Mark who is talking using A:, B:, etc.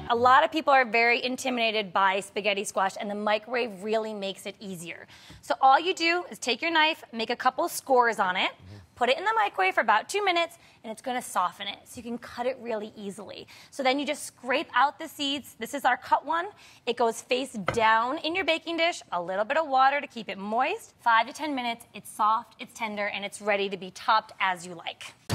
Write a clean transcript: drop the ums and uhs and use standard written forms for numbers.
A: A lot of people are very intimidated by spaghetti squash, and the microwave really makes it easier. So all you do is take your knife, make a couple scores on it, put it in the microwave for about 2 minutes, and it's going to soften it, so you can cut it really easily. So then you just scrape out the seeds. This is our cut one. It goes face down in your baking dish, a little bit of water to keep it moist. 5 to 10 minutes, it's soft, it's tender, and it's ready to be topped as you like.